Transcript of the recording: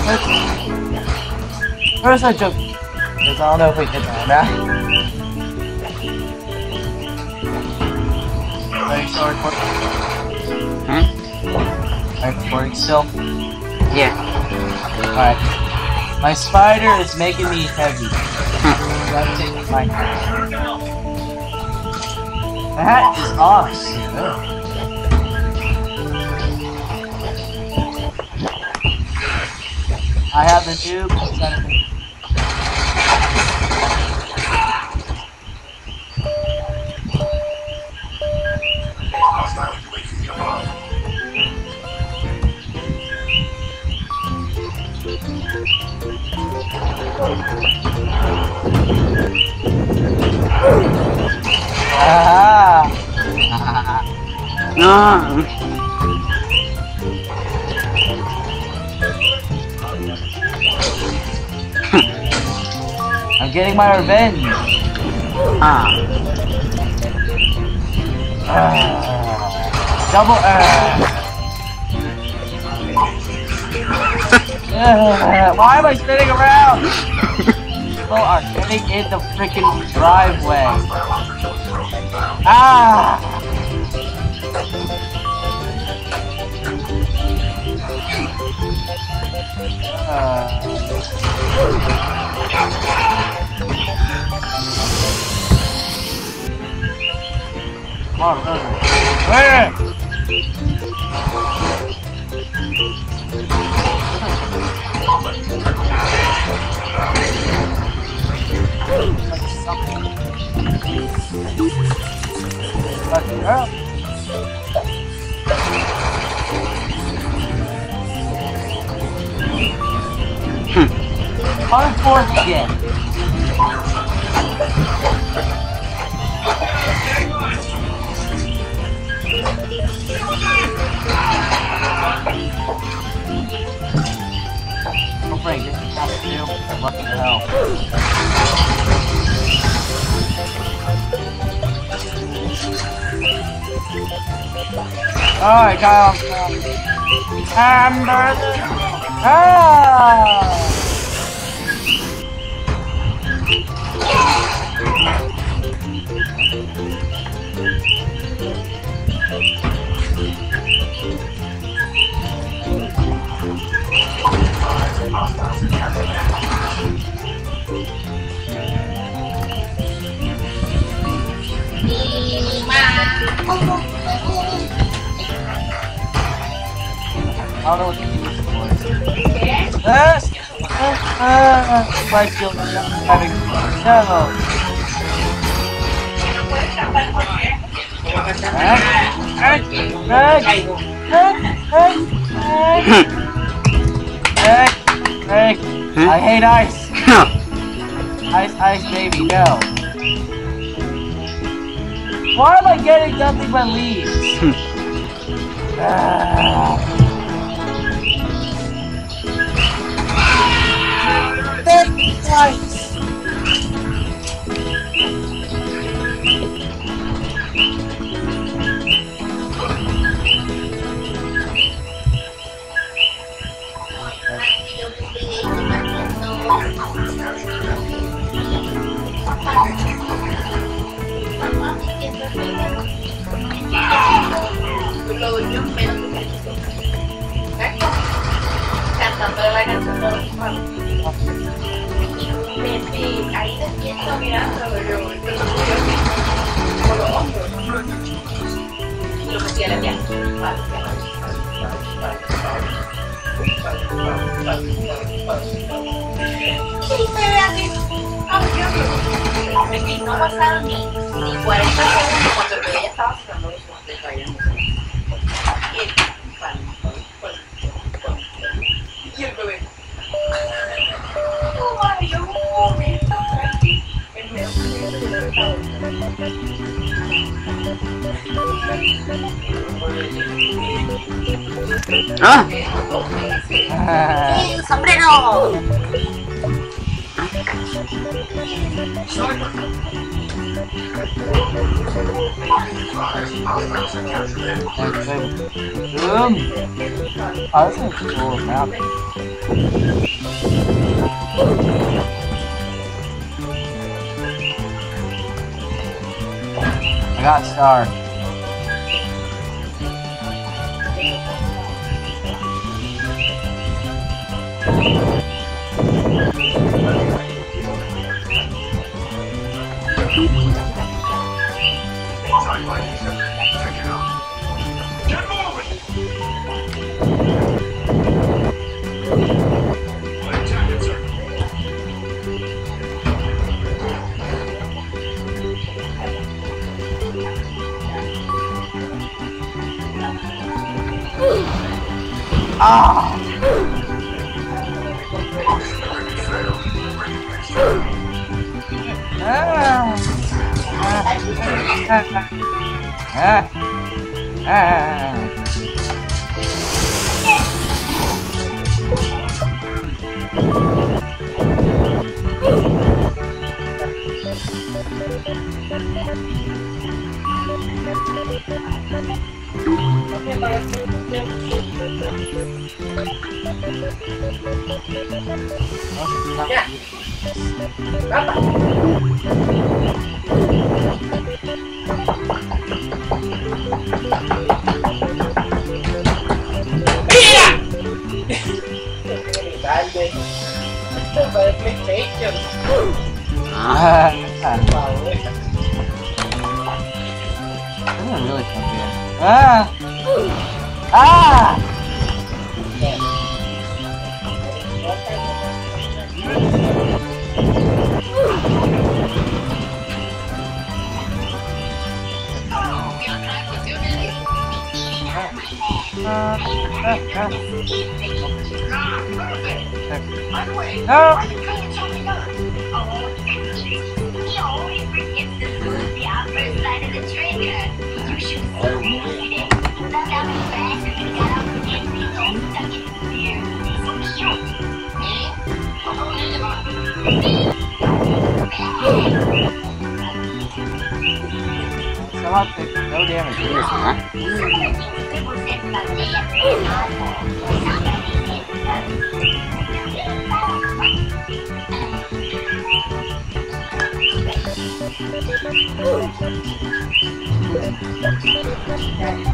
Where's that joke? Because I don't know if we did that or not. Are you still recording? Are you recording still? Yeah. Alright. My spider is making me heavy. Gotta take my That is awesome. I have the noob. I'm getting my revenge. Double why am I spinning around? People are getting in the freaking driveway. Come on, where? On fourth again. Don't break it. What the hell? Alright, Kyle. Hamburger. I don't know what to do with this my children having no. I hate ice. Ice, baby, no. Why am I getting nothing but leaves? Nice. Ahí te siento mirando, pero con los hombros y lo metí a la piel. No pasaron ni 40 segundos cuando el bebé ya estaba sacando los ojos del baile. Y el bebé. ¡Sombrero! Oh, this is a cool map. I got star. Ah! Ya. Apa? Mira! Dale. Esto es para PlayStation. Wow. This is really comfy. Ah! Ah! No! Somehow take no damage. Huh?